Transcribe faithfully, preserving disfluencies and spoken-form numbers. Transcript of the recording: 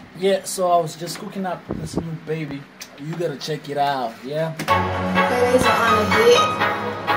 Yeah, so I was just cooking up this new baby. You gotta check it out, yeah? Baby, it's on a bit.